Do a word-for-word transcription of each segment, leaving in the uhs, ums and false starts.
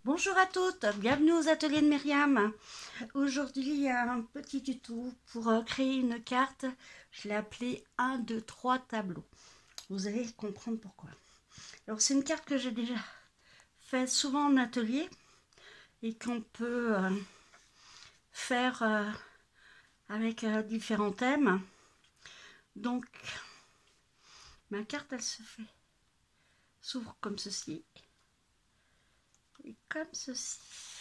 Bonjour à toutes, bienvenue aux ateliers de Myriam. Aujourd'hui, il y a un petit tuto pour euh, créer une carte. Je l'ai appelée un, deux, trois tableaux. Vous allez comprendre pourquoi. Alors, c'est une carte que j'ai déjà fait souvent en atelier et qu'on peut euh, faire euh, avec euh, différents thèmes. Donc, ma carte, elle se fait, s'ouvre comme ceci et comme ceci.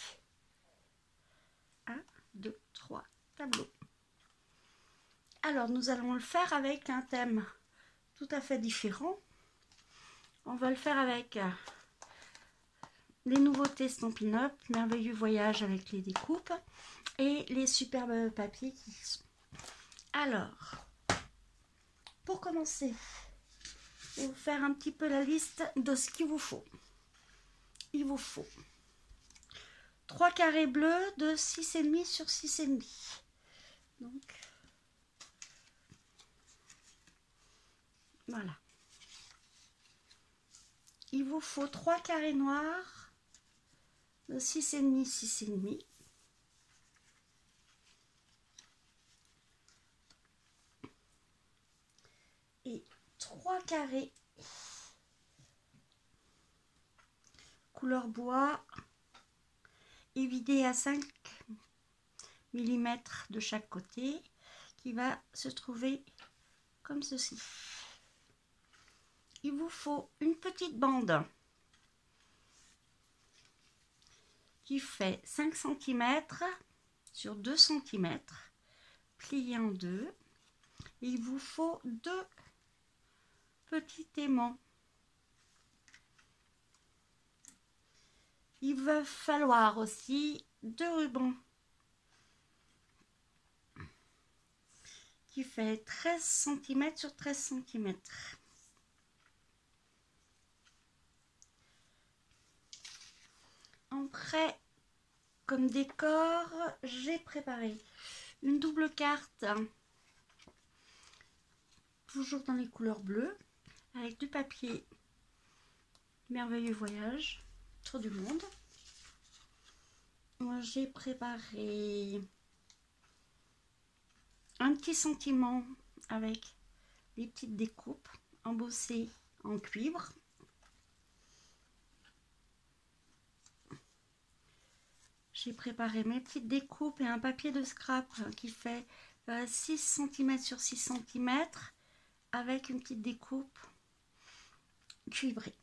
un, deux, trois tableaux. Alors, nous allons le faire avec un thème tout à fait différent. On va le faire avec euh, les nouveautés Stampin' Up, merveilleux voyage avec les découpes et les superbes papiers qui y sont. Alors, pour commencer, je vais vous faire un petit peu la liste de ce qu'il vous faut. Il vous faut trois carrés bleus de six virgule cinq sur six virgule cinq. Donc, voilà. Il vous faut trois carrés noirs de six virgule cinq, six virgule cinq. Et trois carrés couleur bois évidé à cinq millimètres de chaque côté qui va se trouver comme ceci. Il vous faut une petite bande qui fait cinq centimètres sur deux centimètres pliée en deux. Et il vous faut deux petits aimants. Il va falloir aussi deux rubans qui fait treize centimètres sur treize centimètres. Après, comme décor, j'ai préparé une double carte, toujours dans les couleurs bleues, avec du papier merveilleux voyage, tour du monde. Moi, j'ai préparé un petit sentiment avec des petites découpes embossées en cuivre. J'ai préparé mes petites découpes et un papier de scrap qui fait six centimètres sur six centimètres avec une petite découpe cuivrée.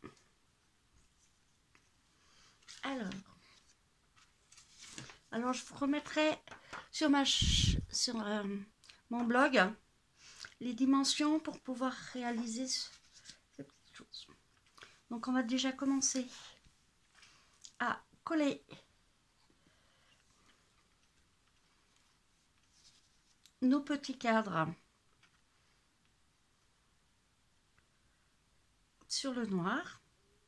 Alors, alors je vous remettrai sur, ma sur euh, mon blog les dimensions pour pouvoir réaliser ce, ces petites choses. Donc on va déjà commencer à coller nos petits cadres sur le noir.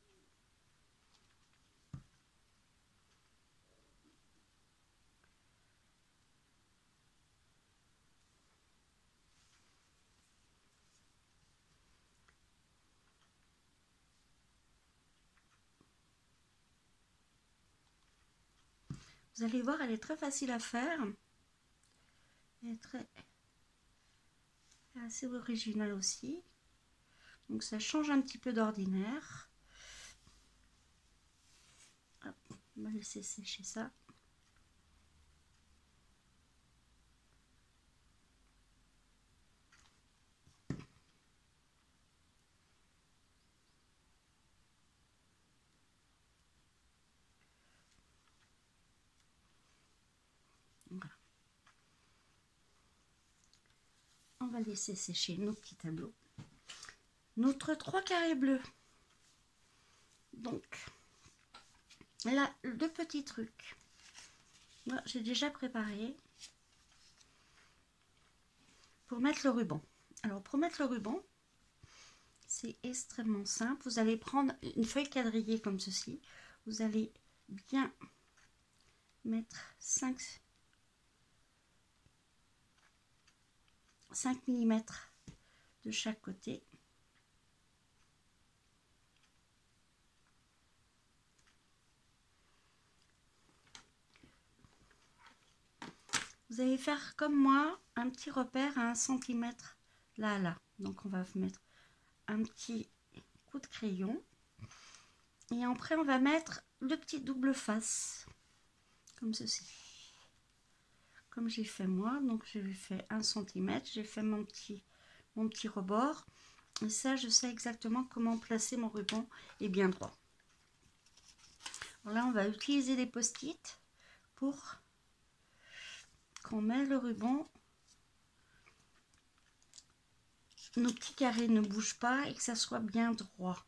Vous allez voir, elle est très facile à faire. Elle est très assez originale aussi. Donc ça change un petit peu d'ordinaire. On va laisser sécher ça. Voilà. On va laisser sécher nos petits tableaux. Notre trois carrés bleus. Donc, là, deux petits trucs. Moi, j'ai déjà préparé pour mettre le ruban. Alors, pour mettre le ruban, c'est extrêmement simple. Vous allez prendre une feuille quadrillée comme ceci. Vous allez bien mettre cinq millimètres de chaque côté. vous allez faire comme moi, un petit repère à un centimètre là, là. Donc on va mettre un petit coup de crayon. Et après on va mettre le petit double face, comme ceci. Comme j'ai fait moi, donc j'ai fait un centimètre, j'ai fait mon petit, mon petit rebord. Et ça, je sais exactement comment placer mon ruban et bien droit. Alors là, on va utiliser les post-it pour qu'on met le ruban. Nos petits carrés ne bougent pas et que ça soit bien droit.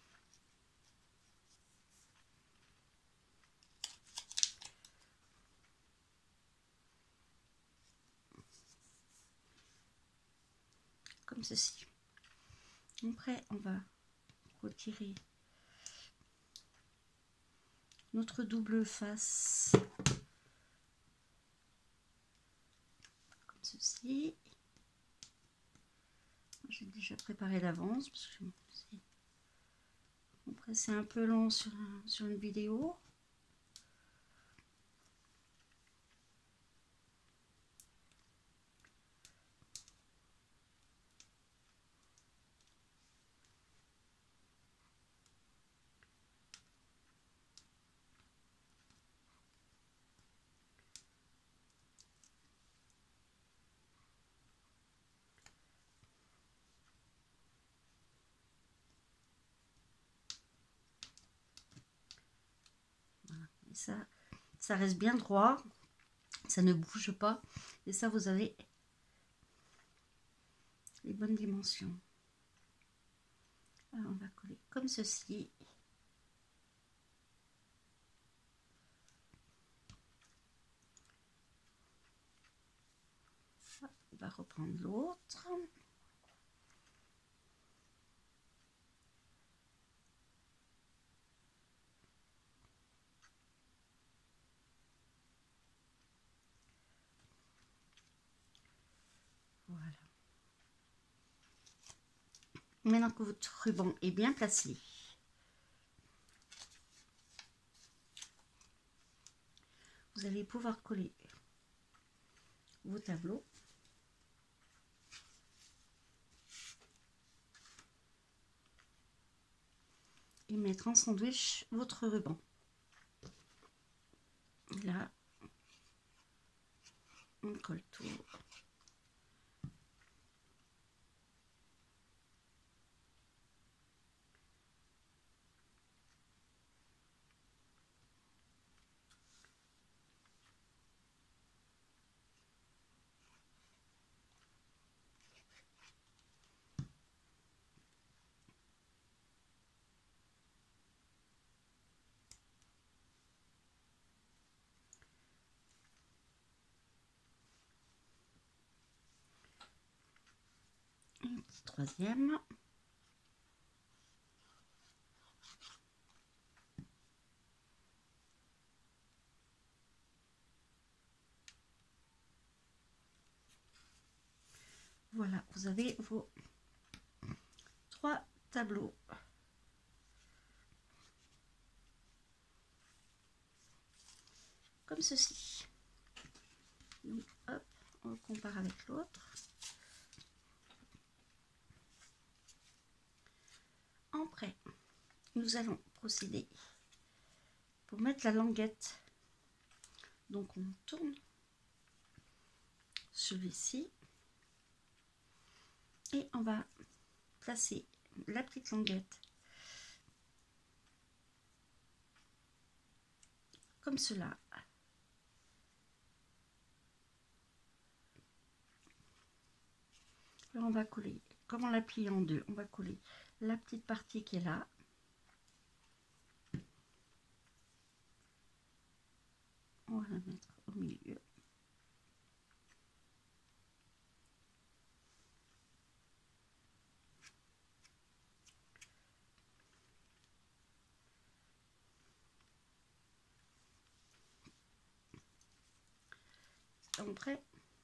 Comme ceci. Après, on va retirer notre double face. Comme ceci. J'ai déjà préparé d'avance parce que après c'est un peu long sur, sur une vidéo. Voilà. Et ça, ça reste bien droit, ça ne bouge pas. Et ça, vous avez les bonnes dimensions. Alors, on va coller comme ceci. On va reprendre l'autre. Voilà. Maintenant que votre ruban est bien placé, vous allez pouvoir coller vos tableaux. Et mettre en sandwich votre ruban. Là, on colle tout. Un petit troisième. Voilà, vous avez vos trois tableaux. Comme ceci. Donc, hop, on compare avec l'autre. Après, nous allons procéder pour mettre la languette. Donc, on tourne celui-ci et on va placer la petite languette comme cela. Là, on va coller, comme on l'a plié en deux, on va coller la petite partie qui est là. On va la mettre au milieu. Après,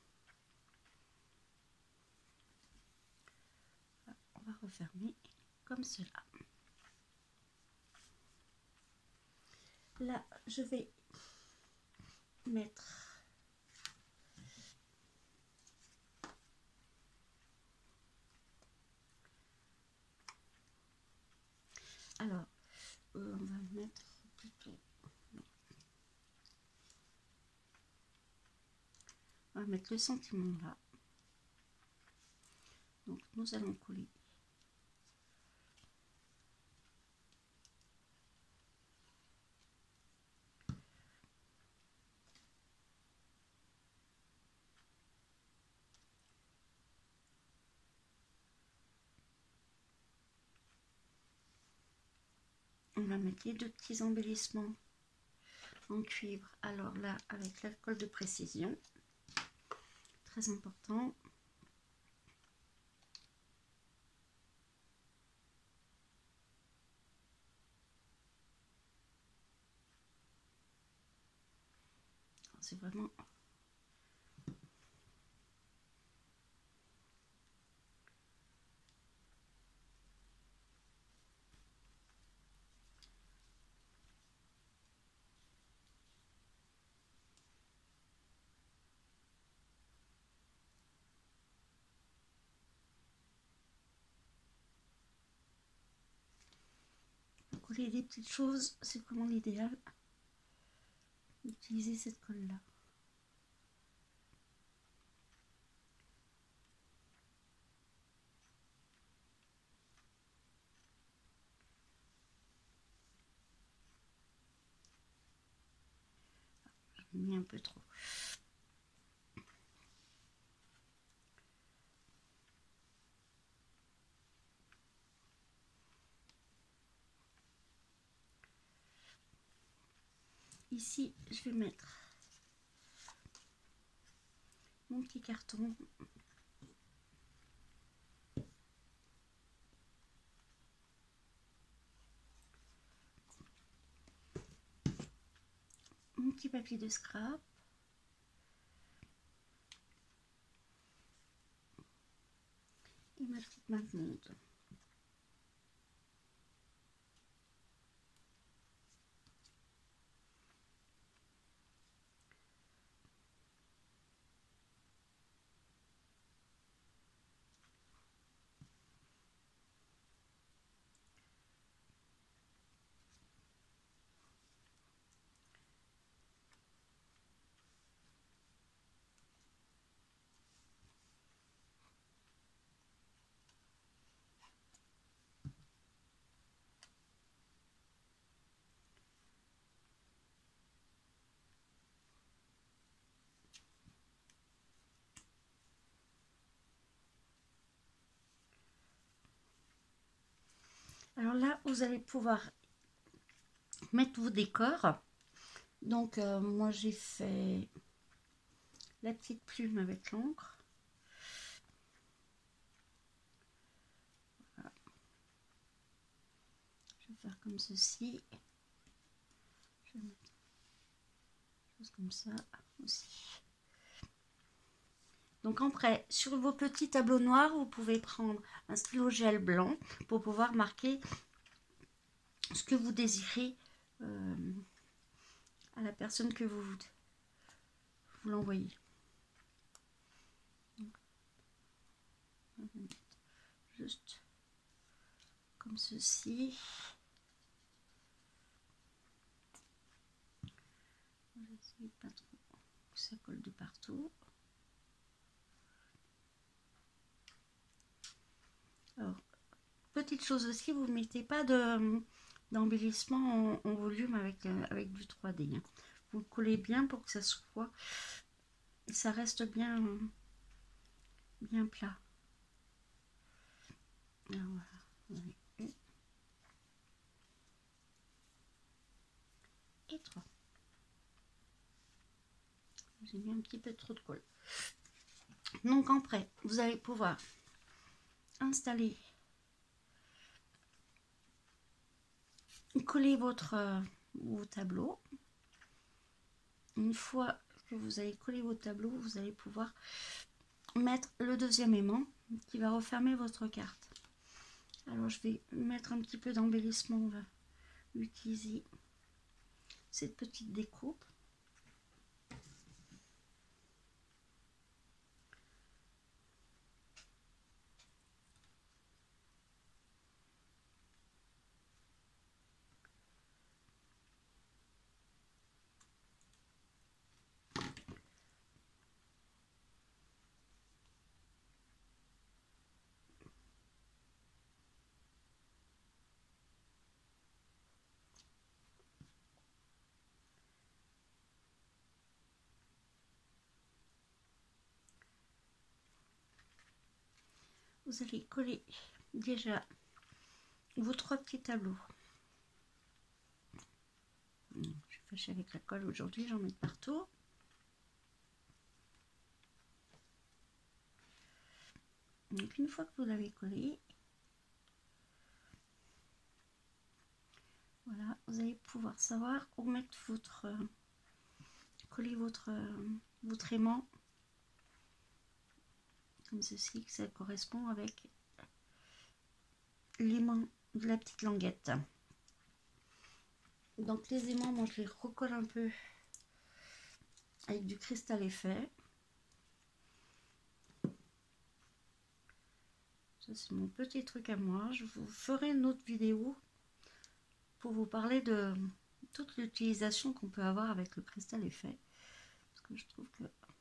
on va refermer comme cela. Là, je vais mettre Alors, euh, on va mettre plutôt... On va mettre le sentiment là. Donc, nous allons coller. On va mettre les deux petits embellissements en cuivre. Alors là, avec l'alcool de précision, très important. C'est vraiment... Coller des petites choses, c'est vraiment l'idéal d'utiliser cette colle là. J'en ai mis un peu trop. Ici, je vais mettre mon petit carton. Mon petit papier de scrap. Et ma petite minte. Alors là, vous allez pouvoir mettre vos décors. Donc, euh, moi, j'ai fait la petite plume avec l'encre. Voilà. Je vais faire comme ceci. Je vais mettre des choses comme ça aussi. Donc après, sur vos petits tableaux noirs, vous pouvez prendre un stylo gel blanc pour pouvoir marquer ce que vous désirez euh, à la personne que vous, vous l'envoyez. Juste comme ceci. J'essaie pas trop que ça colle de partout. Alors, petite chose aussi, vous ne mettez pas de d'embellissement en, en volume avec, euh, avec du trois D. Hein. Vous le collez bien pour que ça soit, ça reste bien, bien plat. Alors voilà, une et trois. J'ai mis un petit peu trop de colle. Donc après, vous allez pouvoir installer, coller votre euh, vos tableaux. Une fois que vous avez collé vos tableaux, vous allez pouvoir mettre le deuxième aimant qui va refermer votre carte. Alors je vais mettre un petit peu d'embellissement, on va utiliser cette petite découpe. vous allez coller déjà vos trois petits tableaux. Je suis fâchée avec la colle aujourd'hui, j'en mets partout. Donc une fois que vous l'avez collé, voilà, vous allez pouvoir savoir où mettre votre, euh, coller votre, euh, votre aimant, comme ceci, que ça correspond avec l'aimant de la petite languette. Donc les aimants, moi je les recolle un peu avec du cristal effet. Ça c'est mon petit truc à moi. Je vous ferai une autre vidéo pour vous parler de toute l'utilisation qu'on peut avoir avec le cristal effet. Parce que je trouve que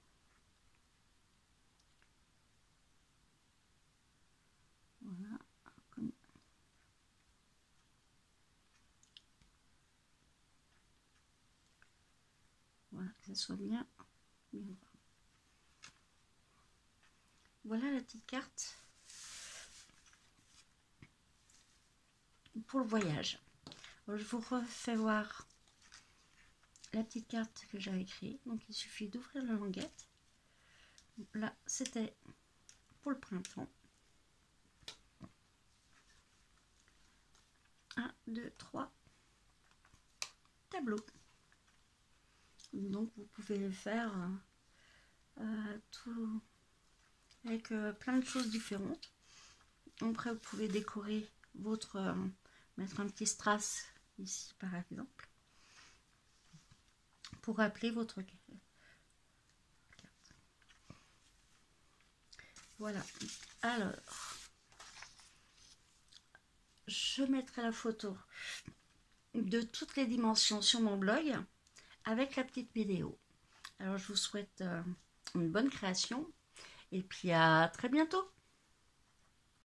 voilà, comme... voilà, que ça soit bien, bien droit. Voilà la petite carte pour le voyage. Alors, je vous refais voir la petite carte que j'avais créée. Donc il suffit d'ouvrir la languette. Donc, là c'était pour le printemps. un, deux, trois tableaux. Donc vous pouvez le faire euh, tout, avec euh, plein de choses différentes. Après vous pouvez décorer votre, euh, mettre un petit strass ici par exemple, pour rappeler votre carte. Voilà, alors je mettrai la photo de toutes les dimensions sur mon blog avec la petite vidéo. Alors je vous souhaite euh, une bonne création et puis à très bientôt.